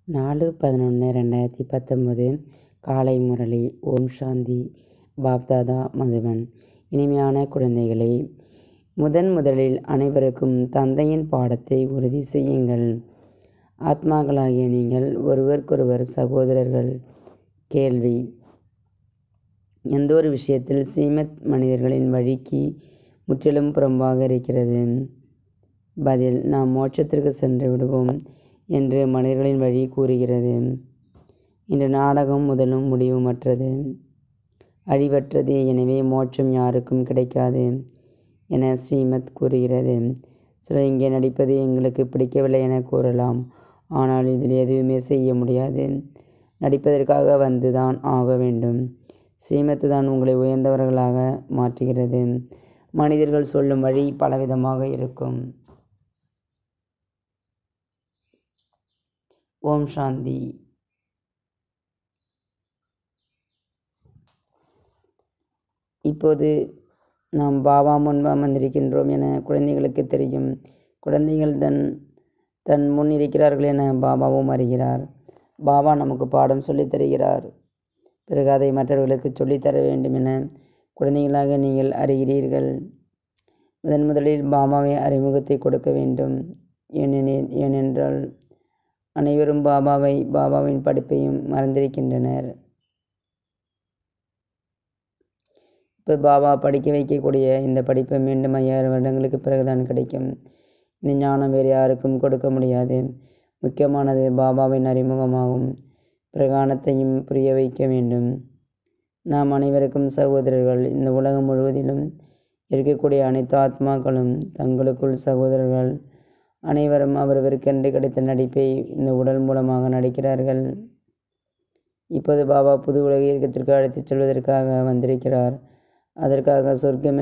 4/11/2019 காலை முரளி. ஓம் சாந்தி. பாப்தாதா மதுபன். இனிமையான குழந்தைகளே, முதலில் அனைவருக்கும் தந்தையின் பாடத்தை உறுதி செய்யுங்கள். ஆத்மாக்களாகிய நீங்கள் ஒருவருக்கொருவர் சகோதரர்கள். கேள்வி: எந்த ஒரு விஷயத்தில் ஸ்ரீமத் மனிதர்களின் வழிக்கு முற்றிலும் புறம்பாக இருக்கிறது? பதில்: நாம் மோட்சத்திற்கு சென்று விடுவோம் என்று மனிதர்களின் வழி கூறுகிறது. இந்த நாடகம் முதலும் முடிவுமற்றது, அழிவற்றது. எனவே மோட்சம் யாருக்கும் கிடைக்காது என ஸ்ரீமத் கூறுகிறது. சிலர் இங்கே நடிப்பது எங்களுக்கு பிடிக்கவில்லை என கூறலாம். ஆனால் இதில் எதுவுமே செய்ய முடியாது. நடிப்பதற்காக வந்து தான் ஆக வேண்டும். ஸ்ரீமத்து தான் உங்களை உயர்ந்தவர்களாக மாற்றுகிறது. மனிதர்கள் சொல்லும் வழி பலவிதமாக இருக்கும். ஓம் சாந்தி. இப்போது நாம் பாபா முன் வந்திருக்கின்றோம் என குழந்தைகளுக்கு தெரியும். குழந்தைகள் தன் முன் இருக்கிறார்கள் என பாபாவும் அறிகிறார். பாபா நமக்கு பாடம் சொல்லித் தருகிறார். பிறகு அதை மற்றவர்களுக்கு சொல்லித்தர வேண்டும் என குழந்தைகளாக நீங்கள் அறிகிறீர்கள். முதலில் பாபாவை அறிமுகத்தை கொடுக்க வேண்டும். ஏனென்றால் அனைவரும் பாபாவின் படிப்பையும் மறந்திருக்கின்றனர். இப்போ பாபா படிக்க வைக்கக்கூடிய இந்த படிப்பை மீண்டும் 5000 வருடங்களுக்கு பிறகுதான் கிடைக்கும். இந்த ஞானம் வேறு யாருக்கும் கொடுக்க முடியாது. முக்கியமானது பாபாவின் அறிமுகமாகும். பிரகாணத்தையும் புரிய வைக்க வேண்டும். நாம் அனைவருக்கும் சகோதரர்கள். இந்த உலகம் முழுவதிலும் இருக்கக்கூடிய அனைத்து ஆத்மாக்களும் தங்களுக்குள் சகோதரர்கள். அனைவரும் அவரவருக்கென்று கிடைத்த நடிப்பை இந்த உடல் மூலமாக நடிக்கிறார்கள். இப்போது பாபா புது உலக இயக்கத்திற்கு அழைத்துச் செல்வதற்காக வந்திருக்கிறார். அதற்கு சொர்க்கம்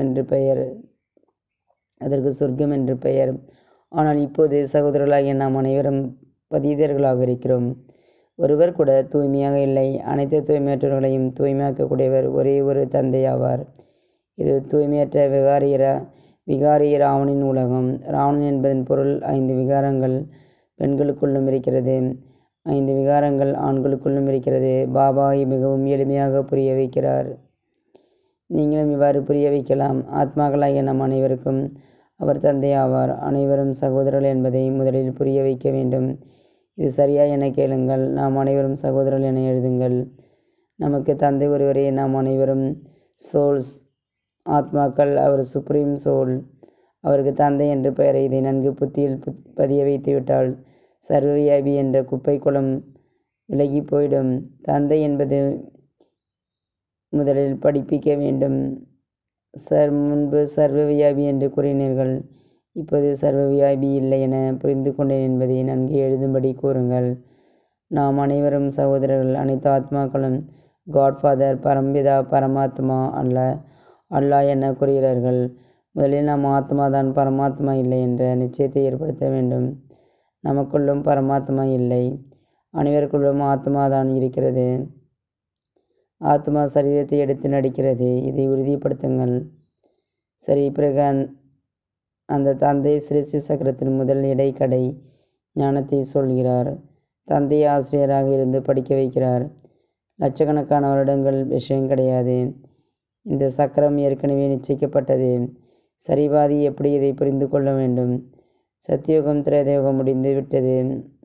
என்று பெயர். ஆனால் இப்போது சகோதரர்களாகிய நாம் அனைவரும் பதீதர்களாக இருக்கிறோம். ஒருவர் கூட தூய்மையாக இல்லை. அனைத்து தூய்மையற்றவர்களையும் தூய்மையாக்கக்கூடியவர் ஒரே ஒரு தந்தை ஆவார். இது தூய்மையற்ற விகாரிய ராவணின் உலகம். ராவணன் என்பதன் பொருள் 5 விகாரங்கள் பெண்களுக்குள்ளும் இருக்கிறது, 5 விகாரங்கள் ஆண்களுக்குள்ளும் இருக்கிறது. பாபா மிகவும் எளிமையாக புரிய வைக்கிறார். நீங்களும் இவ்வாறு புரிய வைக்கலாம். ஆத்மாக்களாகிய நம் அனைவருக்கும் அவர் தந்தை ஆவார். அனைவரும் சகோதரர்கள் என்பதை முதலில் புரிய வைக்க வேண்டும். இது சரியா என கேளுங்கள். நாம் அனைவரும் சகோதரர்கள் என எழுதுங்கள். நமக்கு தந்தை ஒருவரே. நாம் அனைவரும் சோல்ஸ், ஆத்மாக்கள். அவர் சுப்ரீம் சோல். அவருக்கு தந்தை என்ற பெயரை இதை நன்கு புத்தியில் பதிய வைத்துவிட்டால் சர்வவியாபி என்ற குப்பை குளம் விலகி போயிடும். தந்தை என்பது முதலில் படிப்பிக்க வேண்டும். முன்பு சர்வவியாபி என்று கூறினீர்கள். இப்போது சர்வவியாபி இல்லை என புரிந்து கொண்டேன் என்பதை நன்கு எழுதும்படி கூறுங்கள். நாம் அனைவரும் சகோதரர்கள். அனைத்து ஆத்மாக்களும் காட்ஃபாதர், பரம்பிதா, பரமாத்மா அல்லாஹ் என கூறுகிறார்கள். முதலில் நாம் ஆத்மா தான், பரமாத்மா இல்லை என்ற நிச்சயத்தை ஏற்படுத்த வேண்டும். நமக்குள்ளும் பரமாத்மா இல்லை. அனைவருக்குள்ளும் ஆத்மா தான் இருக்கிறது. ஆத்மா சரீரத்தை எடுத்து நடிக்கிறது. இதை உறுதிப்படுத்துங்கள். சரி. பிறகு அந்த தந்தை சிருஷ்டி சக்கரத்தின் முதல் இடைக்கடை ஞானத்தை சொல்கிறார். தந்தை ஆசிரியராக இருந்து படிக்க வைக்கிறார். லட்சக்கணக்கான வருடங்கள் விஷயம் கிடையாது. இந்த சக்கரம் ஏற்கனவே நிச்சயிக்கப்பட்டது. சரிபாதி எப்படி இதை புரிந்து கொள்ள வேண்டும்? சத்தியோகம் திரேதயோகம் முடிந்து விட்டது.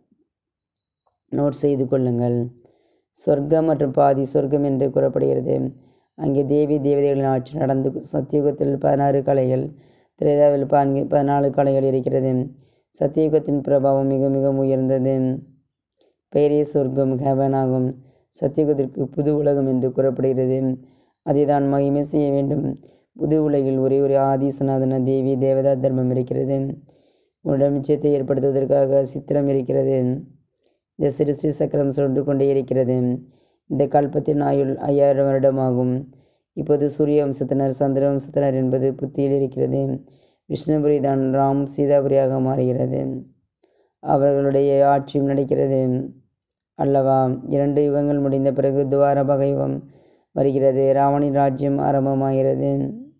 நோட் செய்து கொள்ளுங்கள். சொர்க்கம் மற்றும் பாதி சொர்க்கம் என்று கூறப்படுகிறது. அங்கே தேவதைகளின் ஆட்சி நடந்து சத்தியுகத்தில் 16 கலைகள், திரேதாவில் 14 கலைகள் இருக்கிறது. சத்தியுகத்தின் பிரபாவம் மிக மிக உயர்ந்தது. பெயரே சொர்க்கம், ஹெவன் ஆகும். சத்தியுகத்திற்கு புது உலகம் என்று கூறப்படுகிறது. அதை தான் மகிமை செய்ய வேண்டும். புது உலகில் ஒரே ஒரு ஆதி சனாதன தேவி தேவதா தர்மம் இருக்கிறது. உன்னிடம் நிச்சயத்தை ஏற்படுத்துவதற்காக சித்திரம் இருக்கிறது. இந்த சிருஷ்டி சக்கரம் சுழன்று கொண்டே இருக்கிறது. இந்த கல்பத்தின் ஆயுள் 5000 வருடமாகும். இப்போது சூரிய வம்சத்தினர், சந்திர வம்சத்தினர் என்பது புத்தியில் இருக்கிறது. விஷ்ணுபுரி தான் ராம் சீதாபுரியாக மாறுகிறது. அவர்களுடைய ஆட்சியும் நடக்கிறது அல்லவா? 2 யுகங்கள் முடிந்த பிறகு துவாரபக யுகம் வருகிறது. ராவணின் ராஜ்யம் ஆரம்பமாகிறது.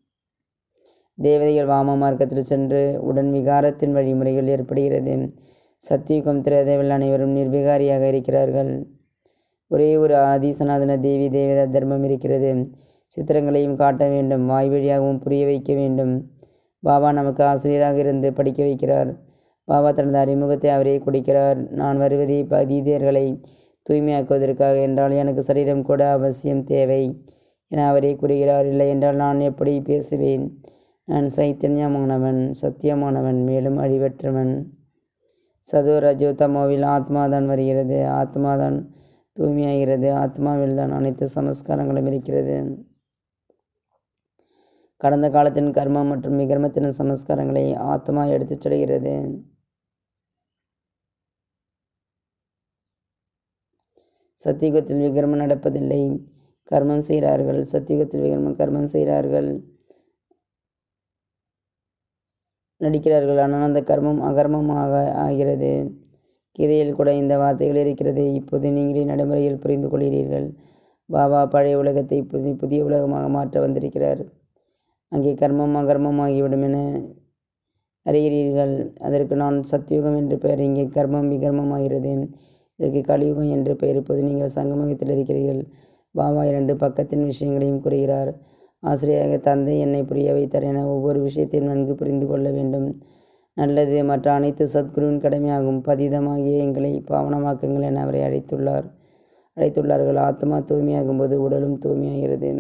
தேவதைகள் வாம மார்க்கத்தில் சென்று உடன் விகாரத்தின் வழிமுறைகள் ஏற்படுகிறது. சத்தியுகம் திரேதாவில் அனைவரும் நிர்விகாரியாக இருக்கிறார்கள். ஒரே ஒரு ஆதி சனாதன தேவி தேவதா தர்மம் இருக்கிறது. சித்திரங்களையும் காட்ட வேண்டும், வாய் வழியாகவும் புரிய வைக்க வேண்டும். பாபா நமக்கு ஆசிரியராக இருந்து படிக்க வைக்கிறார். பாபா தனது அறிமுகத்தை அவரே கொடுக்கிறார். நான் வருவதே பதீதர்களை தூய்மையாக்குவதற்காக என்றால் எனக்கு சரீரம் கூட அவசியம் தேவை என அவரே கூறுகிறார். இல்லை என்றால் நான் எப்படி பேசுவேன்? நான் சைத்தன்யமானவன், சத்தியமானவன், மேலும் அழிவற்றவன். சதோ ரஜோ தமோவில் ஆத்மாதான் வருகிறது, ஆத்மாதான் தூய்மையாகிறது, ஆத்மாவில் தான் அனைத்து சமஸ்காரங்களும் இருக்கிறது. கடந்த காலத்தின் கர்மம் மற்றும் விகர்மத்தின் சமஸ்காரங்களை ஆத்மா எடுத்துச் செல்கிறது. சத்தியுகத்தில் விகர்மம் நடப்பதில்லை, கர்மம் செய்கிறார்கள். சத்தியுகத்தில் கர்மம் செய்கிறார்கள், நடிக்கிறார்கள். ஆனால் அந்த கர்மம் அகர்மமாக ஆகிறது. கீதையில் கூட இந்த வார்த்தைகள் இருக்கிறது. இப்போது நீங்களே நடைமுறையில் புரிந்து கொள்கிறீர்கள். பாபா பழைய உலகத்தை புதிய உலகமாக மாற்ற வந்திருக்கிறார். அங்கே கர்மம் அகர்மம் ஆகிவிடும் என அறிகிறீர்கள். அதற்கு நான் சத்தியுகம் என்று பெயர். இங்கே கர்மம் விகர்மமாகிறது. இதற்கு கலியுகம் என்று பெயர். இப்போது நீங்கள் சங்கமத்தில் இருக்கிறீர்கள். பாபா 2 பக்கத்தின் விஷயங்களையும் கூறுகிறார். ஆசிரியராக தந்தை என்னை புரிய வைத்தார் என ஒவ்வொரு விஷயத்தையும் நன்கு புரிந்து கொள்ள வேண்டும். நல்லது மற்ற அனைத்து சத்குருவின் கடமையாகும். பதீதமாகிய எங்களை பாவனமாக்குங்கள் என அவரை அழைத்துள்ளார்கள். ஆத்மா தூய்மையாகும் போது உடலும் தூய்மையாகிறது.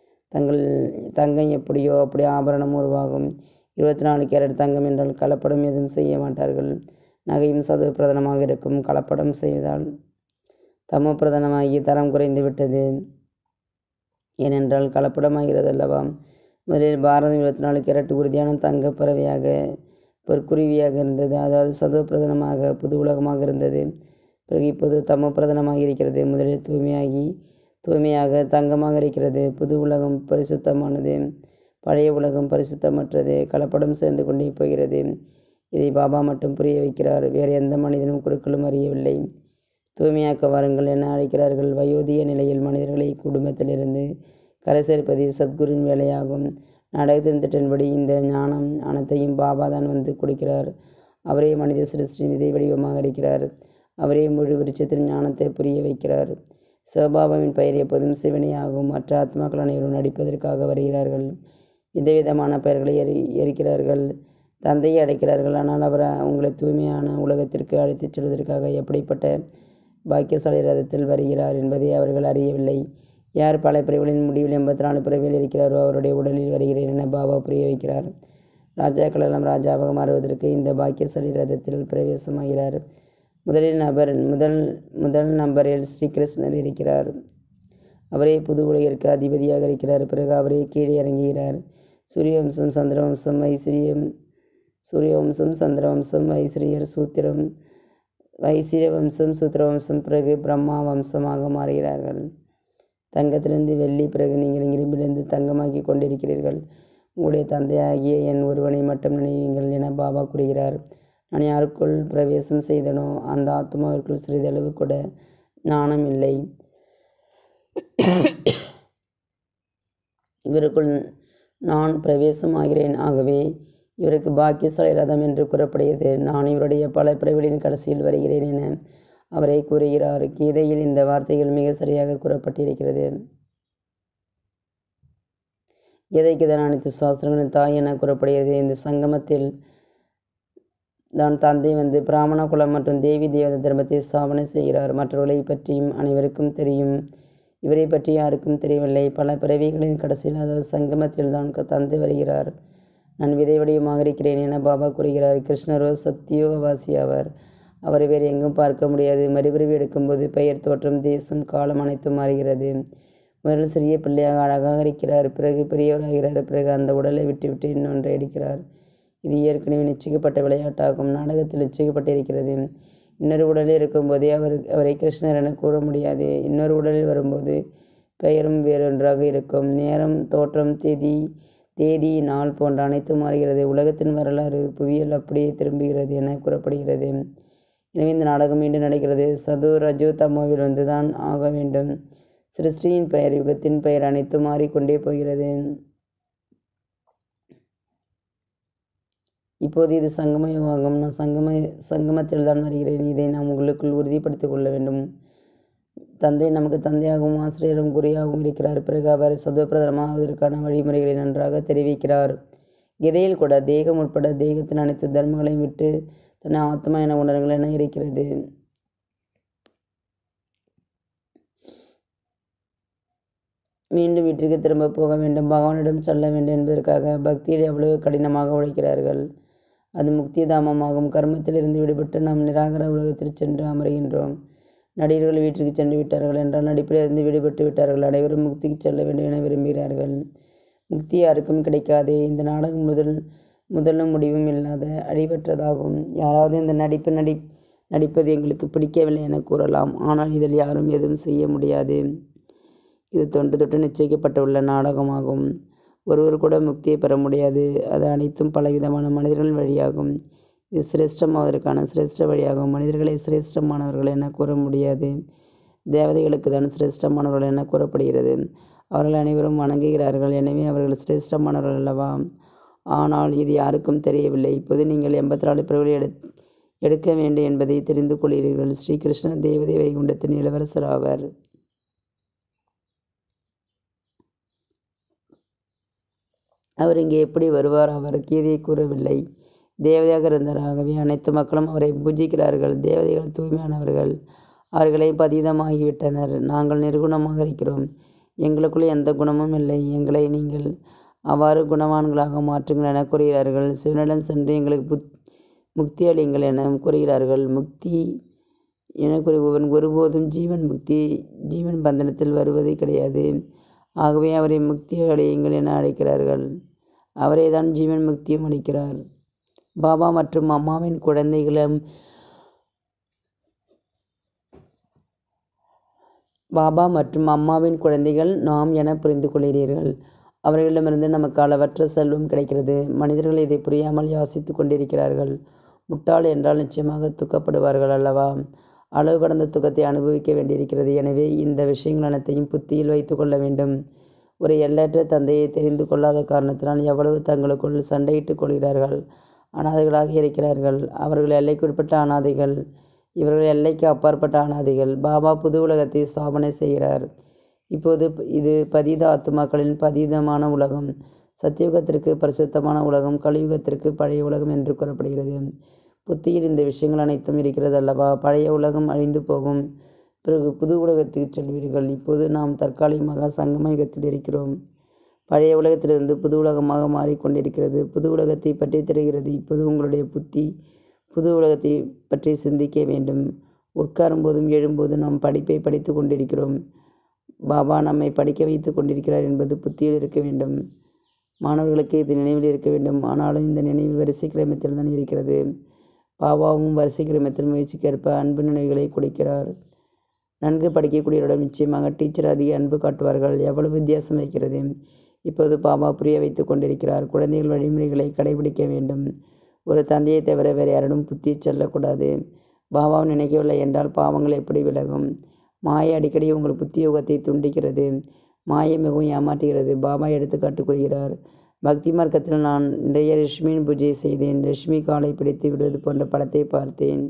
தங்கம் எப்படியோ அப்படி ஆபரணம் உருவாகும். 24 கேரட் தங்கம் என்றால் கலப்படம் எதுவும் செய்ய மாட்டார்கள். நகையும் சதவ பிரதானமாக இருக்கும். கலப்படம் செய்வதால் தமோ பிரதானமாகி தரம் குறைந்து விட்டது. ஏனென்றால் கலப்படமாகிறது அல்லவா? முதலில் பாரதம் 24 கேரட் உறுதியான தங்க பறவையாக பொற்குருவியாக இருந்தது. அதாவது சதவ பிரதானமாக புது உலகமாக இருந்தது. பிறகு இப்போது தமோ பிரதானமாக இருக்கிறது. முதலில் தூய்மையாக தங்கமாக இருக்கிறது. புது உலகம் பரிசுத்தமானது, பழைய உலகம் பரிசுத்தமற்றது. கலப்படம் சேர்ந்து கொண்டே போகிறது. இதை பாபா மட்டும் புரிய வைக்கிறார். வேறு எந்த மனிதனும் குருக்களும் அறியவில்லை. தூய்மையாக்க வாருங்கள் என அழைக்கிறார்கள். வயோதிக நிலையில் மனிதர்களை குடும்பத்திலிருந்து கரை சேர்ப்பது சத்குருவின் வேலையாகும். நாடகத்தின் திட்டன்படி இந்த ஞானம் அனைத்தையும் பாபா தான் வந்து கொடுக்கிறார். அவரே மனித சிருஷ்டியின் விதை வடிவமாக இருக்கிறார். அவரே முழு விருட்சத்தின் ஞானத்தை புரிய வைக்கிறார். சிவபாபாவின் பெயர் எப்போதும் சிவனே ஆகும். மற்ற ஆத்மாக்கள் அனைவரும் நடிப்பதற்காக வருகிறார்கள். விதவிதமான பெயர்களை எரிக்கிறார்கள், தந்தையை அடைக்கிறார்கள். ஆனால் அவர் உங்களை தூய்மையான உலகத்திற்கு அழைத்துச் செல்வதற்காக எப்படிப்பட்ட பாக்கியசாலி ரதத்தில் வருகிறார் என்பதை அவர்கள் அறியவில்லை. யார் பல பிறவிகளின் முடிவில் 84 பிறவியில் இருக்கிறாரோ அவருடைய உடலில் வருகிறேன் என பாபா புரிய வைக்கிறார். ராஜாக்கள் எல்லாம் ராஜாவாக மாறுவதற்கு இந்த பாக்கியசாலி ரதத்தில் பிரவேசமாகிறார். முதல் நம்பரில் ஸ்ரீகிருஷ்ணர் இருக்கிறார். அவரே புது உலகிற்கு அதிபதியாக இருக்கிறார். பிறகு அவரே கீழே இறங்குகிறார். சூரியவம்சம் சந்திரவம்சம் ஐஸ்வர்யர் வைசிரிய சூத்திரவம்சம் பிறகு பிரம்மா வம்சமாக மாறுகிறார்கள். தங்கத்திலிருந்து வெள்ளி, பிறகு நீங்கள் இரும்பிலிருந்து தங்கமாக்கி கொண்டிருக்கிறீர்கள். உங்களுடைய தந்தையாகிய என் ஒருவனை மட்டும் நினைவுங்கள் என பாபா கூறுகிறார். நான் யாருக்குள் பிரவேசம் செய்தனோ அந்த ஆத்மாவிற்குள் சிறிதளவு கூட ஞானம் இல்லை. இவருக்குள் நான் பிரவேசம் ஆகிறேன். ஆகவே இவருக்கு பாக்கியசாலி ரதம் என்று கூறப்படுகிறது. நான் இவருடைய பல பிறவிகளின் கடைசியில் வருகிறேன் என அவரை கூறுகிறார். கீதையில் இந்த வார்த்தைகள் மிக சரியாக கூறப்பட்டிருக்கிறது. கீதைக்கு தான் அனைத்து சாஸ்திரங்களின் தாய் என கூறப்படுகிறது. இந்த சங்கமத்தில் தான் தந்தை வந்து பிராமண குலம் மற்றும் தேவி தேவத தர்மத்தை ஸ்தாபனை செய்கிறார். மற்றவர்களை பற்றியும் அனைவருக்கும் தெரியும். இவரை பற்றி யாருக்கும் தெரியவில்லை. பல பிறவிகளின் கடைசியில், அதாவது சங்கமத்தில் தான் தந்தை வருகிறார். நான் விதை வடிவமாக இருக்கிறேன் என பாபா கூறுகிறார். கிருஷ்ணரோ சத்தியோகவாசி ஆவார். அவரை வேறு எங்கும் பார்க்க முடியாது. மறுபிறவி எடுக்கும்போது பெயர், தோற்றம், தேசம், காலம் அனைத்தும் மாறுகிறது. முதலில் சிறிய பிள்ளையாக அழகாக இருக்கிறார். பிறகு பெரியவராகிறார். பிறகு அந்த உடலை விட்டுவிட்டு இன்னொன்றை எடுக்கிறார். இது ஏற்கனவே நிச்சயிக்கப்பட்ட விளையாட்டாகும். நாடகத்தில் நிச்சயிக்கப்பட்டிருக்கிறது. இன்னொரு உடலில் இருக்கும்போதே அவரை கிருஷ்ணர் என கூற முடியாது. இன்னொரு உடலில் வரும்போது பெயரும் வேறொன்றாக இருக்கும். நேரம், தோற்றம், தேதி, நாள் போன்ற அனைத்தும் மாறுகிறது. உலகத்தின் வரலாறு, புவியியல் அப்படியே திரும்புகிறது என கூறப்படுகிறது. எனவே இந்த நாடகம் மீண்டும் நடக்கிறது. சதோ ரஜோ தமோவில் வந்துதான் ஆக வேண்டும். சிருஷ்டியின் பெயர், யுகத்தின் பெயர் அனைத்தும் மாறிக்கொண்டே போகிறது. இப்போது இது சங்கம யுகம். நான் சங்கமத்தில் தான் வருகிறேன். இதை நாம் உங்களுக்குள் உறுதிப்படுத்திக் கொள்ள வேண்டும். தந்தை நமக்கு தந்தையாகவும் ஆசிரியரும் குறியாகவும் இருக்கிறார். பிறகு அவர் சதோப்பிரதமாவதற்கான வழிமுறைகளை நன்றாக தெரிவிக்கிறார். கீதையில் கூட தேகம் உட்பட தேகத்தின் அனைத்து தர்மங்களையும் விட்டு தன்னை ஆத்மா என உணர்வுகள் என இருக்கிறது. மீண்டும் வீட்டிற்கு திரும்ப போக வேண்டும், பகவானிடம் செல்ல வேண்டும் என்பதற்காக பக்தியில் எவ்வளவு கடினமாக உழைக்கிறார்கள். அது முக்தி தாமமாகும். கர்மத்தில் இருந்து விடுபட்டு நாம் நிராகர உலகத்தில் சென்று அமர்கின்றோம். நடிகர்கள் வீட்டிற்கு சென்று விட்டார்கள் என்றால் நடிப்பிலிருந்து விடுபட்டு விட்டார்கள். அனைவரும் முக்திக்கு செல்ல வேண்டும் என விரும்புகிறார்கள். முக்தி யாருக்கும் கிடைக்காதே. இந்த நாடகம் முதலும் முடிவும் இல்லாத அழிவற்றதாகும். யாராவது இந்த நடிப்பது எங்களுக்கு பிடிக்கவில்லை என கூறலாம். ஆனால் இதில் யாரும் எதுவும் செய்ய முடியாது. இது தொன்று நிச்சயிக்கப்பட்டுள்ள நாடகமாகும். ஒருவர் கூட முக்தியை பெற முடியாது. அது அனைத்தும் பலவிதமான மனிதர்கள் வழியாகும். இது சிரேஷ்டமாவதற்கான சிரேஷ்ட வழியாகும். மனிதர்களை சிரேஷ்டமானவர்கள் என கூற முடியாது. தேவதைகளுக்கு தான் சிரேஷ்டமானவர்கள் என கூறப்படுகிறது. அவர்கள் அனைவரும் வணங்குகிறார்கள். எனவே அவர்கள் சிரேஷ்டமானவர்கள் அல்லவா? ஆனால் இது யாருக்கும் தெரியவில்லை. இப்போது நீங்கள் 84 பிறவிகளை எடுக்க வேண்டும் என்பதை தெரிந்து கொள்கிறீர்கள். ஸ்ரீகிருஷ்ண தேவதை வைகுண்டத்தின் இளவரசர் ஆவர். அவர் இங்கே எப்படி வருவார்? அவர் கீதையை கூறவில்லை. தேவதையாக இருந்தார். ஆகவே அனைத்து மக்களும் அவரை பூஜிக்கிறார்கள். தேவதைகள் தூய்மையானவர்கள். அவர்களை பதீதமாகிவிட்டனர். நாங்கள் நிர்குணமாக இருக்கிறோம். எங்களுக்குள் எந்த குணமும் இல்லை. எங்களை நீங்கள் அவ்வாறு குணவான்களாக மாற்றுங்கள் என கூறுகிறார்கள். சிவனிடம் சென்று எங்களுக்கு முக்தி அளியுங்கள் என கூறுகிறார்கள். முக்தி என கூறுபவன் ஒருபோதும் ஜீவன் பந்தனத்தில் வருவதே கிடையாது. ஆகவே அவரை முக்தி அளியுங்கள் என அழைக்கிறார்கள். அவரே தான் ஜீவன் முக்தியும் அளிக்கிறார். பாபா மற்றும் அம்மாவின் குழந்தைகள் நாம் என புரிந்து கொள்கிறீர்கள். அவர்களிடமிருந்து நமக்கு அளவற்ற செல்வம் கிடைக்கிறது. மனிதர்கள் இதை புரியாமல் யாசித்து கொண்டிருக்கிறார்கள். முட்டாள் என்றால் நிச்சயமாக துக்கப்படுவார்கள் அல்லவா? அளவு கடந்த துக்கத்தை அனுபவிக்க வேண்டியிருக்கிறது. எனவே இந்த விஷயங்கள் அனைத்தையும் புத்தியில் வைத்து கொள்ள வேண்டும். ஒரு எல்லையற்ற தந்தையை தெரிந்து கொள்ளாத காரணத்தினால் எவ்வளவு தங்களுக்குள் சண்டையிட்டுக் கொள்கிறார்கள். அனாதைகளாக இருக்கிறார்கள். அவர்கள் எல்லைக்குட்பட்ட அனாதைகள். இவர்கள் எல்லைக்கு அப்பாற்பட்ட அனாதைகள். பாபா புது உலகத்தை ஸ்தாபனை செய்கிறார். இப்போது இது பதீத ஆத்மாக்களின் பதீதமான உலகம். சத்தியுகத்திற்கு பரிசுத்தமான உலகம், கலியுகத்திற்கு பழைய உலகம் என்று கூறப்படுகிறது. புத்தியில் இந்த விஷயங்கள் அனைத்தும் இருக்கிறது அல்லவா? பழைய உலகம் அழிந்து போகும். பிறகு புது உலகத்துக்கு செல்வீர்கள். இப்போது நாம் தற்காலிகமாக சங்கம யுகத்தில் இருக்கிறோம். பழைய உலகத்திலிருந்து புது உலகமாக மாறிக்கொண்டிருக்கிறது. புது உலகத்தை பற்றி தெரிகிறது. இப்போது உங்களுடைய புத்தி புது உலகத்தை பற்றி சிந்திக்க வேண்டும். உட்காரும் போதும் எழும்போதும் நாம் படிப்பை படித்து கொண்டிருக்கிறோம். பாபா நம்மை படிக்க வைத்து கொண்டிருக்கிறார் என்பது புத்தியில் இருக்க வேண்டும். மாணவர்களுக்கு இது நினைவில் இருக்க வேண்டும். ஆனாலும் இந்த நினைவு வரிசை கிரமத்தில் தான் இருக்கிறது. பாபாவும் வரிசை கிரமத்தில் முயற்சிக்கேற்ப அன்பு நினைவுகளை கொடுக்கிறார். நன்கு படிக்கக்கூடியவரிடம் நிச்சயமாக டீச்சர் அதிக அன்பு காட்டுவார்கள். எவ்வளவு வித்தியாசம் இருக்கிறது! இப்போது பாபா புரிய வைத்து கொண்டிருக்கிறார். குழந்தைகள் வழிமுறைகளை கடைபிடிக்க வேண்டும். ஒரு தந்தையை தவிர வேறு யாரிடம் புத்தி செல்லக்கூடாது. பாபாவை நினைக்கவில்லை என்றால் பாவங்கள் எப்படி விலகும்? மாயை அடிக்கடி உங்கள் புத்தி யோகத்தை துண்டிக்கிறது. மாயை மிகவும் ஏமாற்றுகிறது. பாபா எடுத்துக்காட்டு கூறுகிறார். பக்தி மார்க்கத்தில் நான் நிறைய லட்சுமியின் பூஜை செய்தேன். லட்சுமி காலை பிடித்து விடுவது போன்ற படத்தை பார்த்தேன்.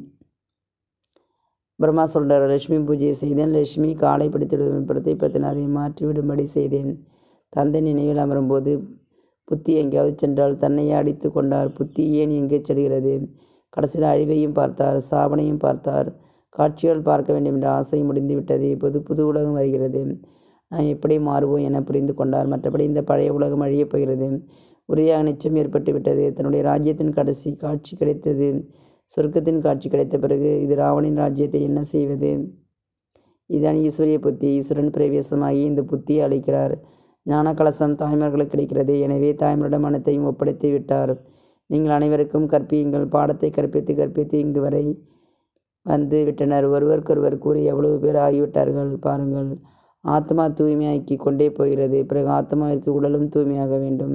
பிரம்மா சொல்கிறார், லட்சுமி பூஜையை செய்தேன். லட்சுமி காலை பிடித்து விடுவது படத்தை பார்த்து அதை மாற்றிவிடும்படி செய்தேன். தந்தை நினைவில் அமரும்போது புத்தி எங்கேயாவது சென்றால் தன்னையே அடித்து கொண்டார். புத்தி ஏன் எங்கே செல்கிறது? கடைசியில் அழிவையும் பார்த்தார், ஸ்தாபனையும் பார்த்தார். காட்சியால் பார்க்க வேண்டும் என்ற ஆசை முடிந்துவிட்டது. இப்போது புது உலகம் வருகிறது. நாம் எப்படி மாறுவோம் என புரிந்து கொண்டார். மற்றபடி இந்த பழைய உலகம் அழியப் போகிறது. உறுதியாக நிச்சயம் ஏற்பட்டு விட்டது. தன்னுடைய ராஜ்யத்தின் கடைசி காட்சி கிடைத்தது. சொர்க்கத்தின் காட்சி கிடைத்த பிறகு இது ராவணின் ராஜ்யத்தை என்ன செய்வது? இதுதான் ஈஸ்வரிய புத்தி. ஈஸ்வரன் பிரவேசமாகி இந்த புத்தியை அளிக்கிறார். ஞான கலசம் தாய்மார்களுக்கு கிடைக்கிறது. எனவே தாய்மாரிடம் அனைத்தையும் ஒப்படைத்து விட்டார். நீங்கள் அனைவருக்கும் கற்பியுங்கள். பாடத்தை கற்பித்து இங்கு வரை வந்து விட்டனர். ஒருவருக்கொருவர் கூறி எவ்வளவு பேர் ஆகிவிட்டார்கள் பாருங்கள். ஆத்மா தூய்மையாக்கி கொண்டே போகிறது. பிறகு ஆத்மாவிற்கு உடலும் தூய்மையாக வேண்டும்.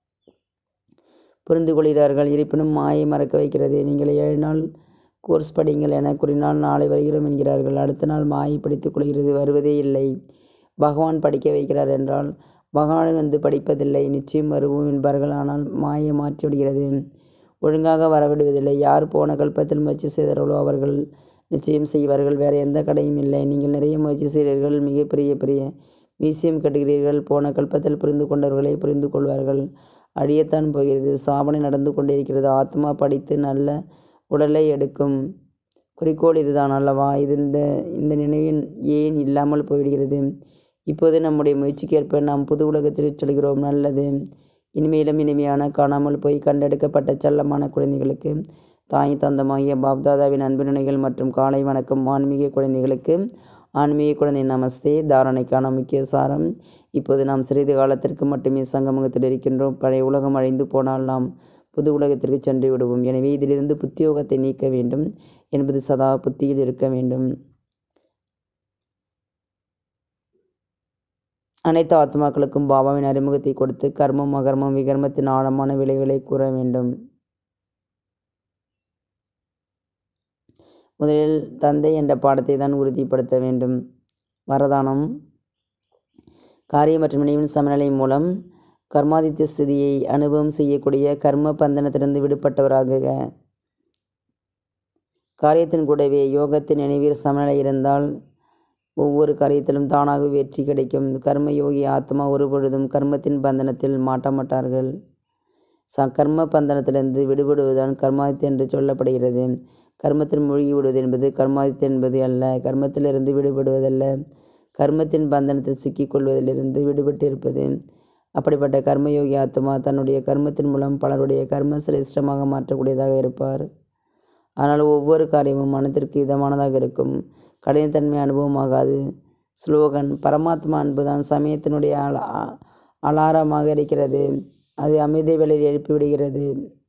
புரிந்து கொள்கிறார்கள். இருப்பினும் மாயை மறக்க வைக்கிறது. நீங்கள் 7 நாள் கோர்ஸ் படிங்கள் என கூறினால் நாளை வருகிறோம் என்கிறார்கள். அடுத்த நாள் மாயை படித்துக் கொள்கிறது, வருவதே இல்லை. பகவான் படிக்க வைக்கிறார் என்றால் பகவானிடம் வந்து படிப்பதில்லை. நிச்சயம் வருவோம் என்பார்கள். ஆனால் மாயை மாற்றிவிடுகிறது. ஒழுங்காக வரவிடுவதில்லை. யார் போன கல்பத்தில் முயற்சி செய்தார்களோ அவர்கள் நிச்சயம் செய்வார்கள். வேறு எந்த கடையும் இல்லை. நீங்கள் நிறைய முயற்சி செய்கிறீர்கள், மிகப்பெரிய பெரிய மியூசியம் கட்டுகிறீர்கள். போன கல்பத்தில் புரிந்து கொண்டவர்களே புரிந்து கொள்வார்கள். அழியத்தான் போகிறது. சாபனை நடந்து கொண்டிருக்கிறது. ஆத்மா படித்து நல்ல உடலை எடுக்கும். குறிக்கோள் இதுதான் அல்லவா? இந்த நினைவின் ஏன் இல்லாமல் போய்விடுகிறது? இப்போது நம்முடைய முயற்சிக்கேற்ப நாம் புது உலகத்திற்கு செல்கிறோம். நல்லது. இனிமேலும் இனிமையான காணாமல் போய் கண்டெடுக்கப்பட்ட செல்லமான குழந்தைகளுக்கு தாய் தந்தமாகிய பாப்தாதாவின் அன்பு நினைகள் மற்றும் காலை வணக்கம். ஆன்மீக குழந்தைகளுக்கு ஆன்மீக குழந்தை நமஸ்தே. தாரணைக்கான முக்கிய சாரம்: இப்போது நாம் சிறிது காலத்திற்கு மட்டுமே சங்கமத்தில் இருக்கின்றோம். பழைய உலகம் அழிந்து போனால் நாம் புது உலகத்திற்கு சென்று விடுவோம். எனவே இதிலிருந்து புத்தியோகத்தை நீக்க வேண்டும் என்பது சதா புத்தியில் இருக்க வேண்டும். அனைத்து ஆத்மாக்களுக்கும் பாபாவின் அறிமுகத்தை கொடுத்து கர்மம் அகர்மம் விகர்மத்தின் ஆழமான விலைகளை கூற வேண்டும். முதலில் தந்தை என்ற பாடத்தை தான் உறுதிப்படுத்த வேண்டும். வரதானம்: காரியம் மற்றும் நினைவின் சமநிலை மூலம் கர்மாதித்ய ஸ்திதியை அனுபவம் செய்யக்கூடிய கர்ம பந்தனத்திலிருந்து விடுபட்டவராக. காரியத்தின் கூடவே யோகத்தின் நினைவில் சமநிலை இருந்தால் ஒவ்வொரு காரியத்திலும் தானாக வெற்றி கிடைக்கும். கர்ம யோகி ஆத்மா ஒருபொழுதும் கர்மத்தின் பந்தனத்தில் மாட்டார்கள். கர்ம பந்தனத்திலிருந்து விடுபடுவதுதான் கர்மாதித்ய என்று சொல்லப்படுகிறது. கர்மத்தில் மூழ்கி விடுவது என்பது கர்மாதித்ய என்பது அல்ல. கர்மத்திலிருந்து விடுபடுவதல்ல, கர்மத்தின் பந்தனத்தில் சிக்கிக்கொள்வதிலிருந்து விடுபட்டு இருப்பது. அப்படிப்பட்ட கர்மயோகி ஆத்மா தன்னுடைய கர்மத்தின் மூலம் பலருடைய கர்ம சிரேஷ்டமாக மாற்றக்கூடியதாக இருப்பார். ஆனால் ஒவ்வொரு காரியமும் மனத்திற்கு இதமானதாக இருக்கும். கடினத்தன்மை அனுபவமாகாது. ஸ்லோகன்: பரமாத்மா அன்புதான் சமயத்தினுடைய அலாரமாக இருக்கிறது. அது அமைதி வேளையில் எழுப்பிவிடுகிறது.